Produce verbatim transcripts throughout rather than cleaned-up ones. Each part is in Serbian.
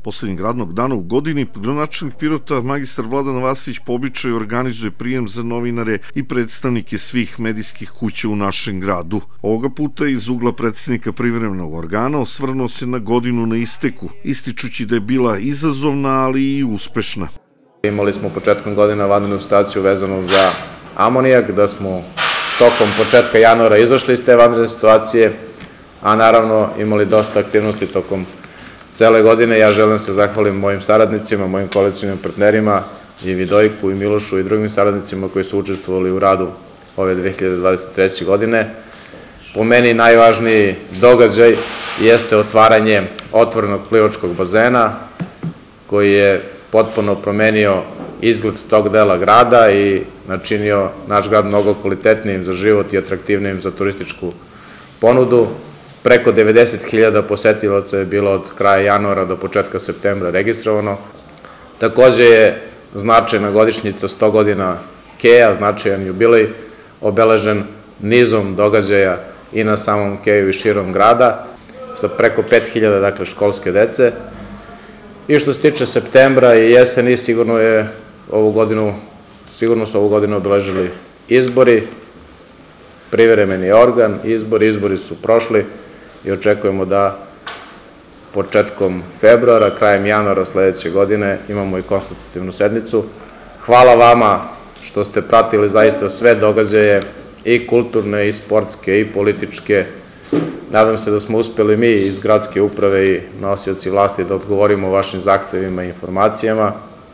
Poslednjeg radnog dana u godini gradonačelnik Pirota magistar Vladan Vasić po običaju organizuje prijem za novinare i predstavnike svih medijskih kuća u našem gradu. Ovoga puta iz ugla predsednika privremenog organa osvrnuo se na godinu na isteku, ističući da je bila izazovna, ali i uspešna. Imali smo početkom godina vanrednu situaciju vezanu za amonijak, da smo tokom početka januara izašli iz te vanredne situacije, a naravno imali dosta aktivnosti tokom cele godine. Ja želim se zahvalim mojim saradnicima, mojim koalicijnim partnerima, i Vidojku, i Milošu, i drugim saradnicima koji su učestvovali u radu ove dve hiljade dvadeset treće. godine. Po meni najvažniji događaj jeste otvaranje otvorenog plivačkog bazena, koji je potpuno promenio izgled tog dela grada i načinio naš grad mnogo kvalitetnijim za život i atraktivnijim za turističku ponudu. Preko devedeset hiljada posetilaca je bilo od kraja januara do početka septembra registrovano. Takođe je značajna godišnjica sto godina Keja, značajan jubilej, obeležen nizom događaja i na samom Keju i širom grada, sa preko pet hiljada dakle, školske dece. I što se tiče septembra i jeseni, sigurno je ovu godinu, sigurno su ovu godinu obeležili izbori, privremeni organ, izbori, izbori su prošli i očekujemo da početkom februara, krajem januara sledeće godine imamo i konstitutivnu sednicu. Hvala vama što ste pratili zaista sve događaje, i kulturne, i sportske, i političke. Nadam se da smo uspeli mi iz gradske uprave i nosioci vlasti da odgovorimo vašim zahtevima i informacijama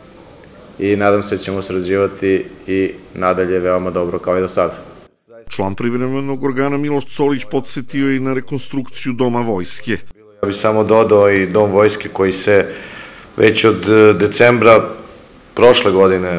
i nadam se da ćemo sarađivati i nadalje veoma dobro kao i do sada. Član privremenog organa Miloš Colić podsetio je i na rekonstrukciju Doma vojske. Ja bih samo dodao i Dom vojske koji se već od decembra prošle godine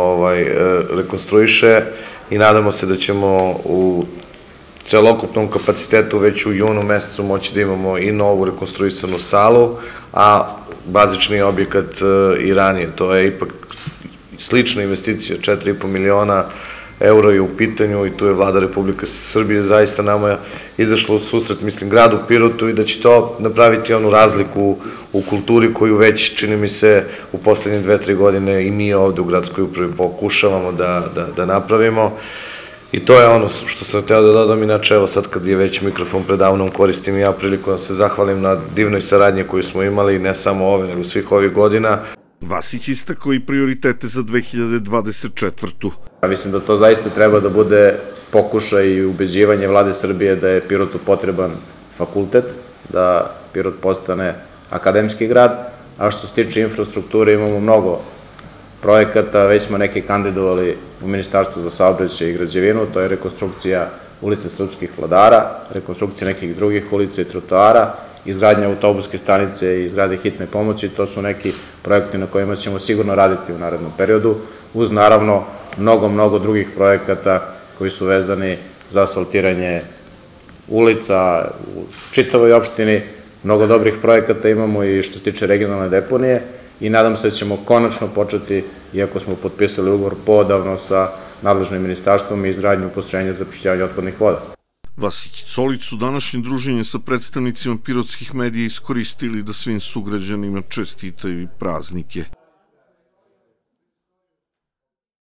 rekonstruiše i nadamo se da ćemo u celokupnom kapacitetu već u junu mesecu moći da imamo i novu rekonstruisanu salu, a bazični objekat i ranije. To je ipak slična investicija, četiri i po miliona eura je u pitanju i tu je Vlada Republike Srbije zaista nama izašla u susret, mislim, gradu Pirotu, i da će to napraviti onu razliku u kulturi koju već, čini mi se, u poslednje dve, tri godine i mi ovde u gradskoj upravi pokušavamo da napravimo. I to je ono što sam hteo da dodam. Inače, evo sad kad je već mikrofon predavnom, koristim i ja priliku da se zahvalim na divnoj saradnji koju smo imali, ne samo ove, nego svih ovih godina. Vasić istakao i prioritete za dve hiljade dvadeset četvrtu. Ja mislim da to zaista treba da bude pokušaj i ubeđivanje Vlade Srbije da je Pirotu potreban fakultet, da Pirot postane akademski grad, a što se tiče infrastrukture imamo mnogo projekata, već smo neke kandidovali u Ministarstvu za saobraćaj i građevinu, to je rekonstrukcija ulice Srpskih vladara, rekonstrukcija nekih drugih ulica i trotoara, izgradnja autobuske stanice i izgrade hitne pomoći. To su neki projekti na kojima ćemo sigurno raditi u narednom periodu, uz naravno mnogo, mnogo drugih projekata koji su vezani za asfaltiranje ulica u čitavoj opštini. Mnogo dobrih projekata imamo i što se tiče regionalne deponije i nadam se da ćemo konačno početi, iako smo potpisali ugovor poodavno sa nadležnim ministarstvom, i izgradnju postrojenja za prečišćavanje otpadnih voda. Vasić i Colić su današnje druženje sa predstavnicima pirotskih medija iskoristili da svim sugrađanima čestitaju praznike.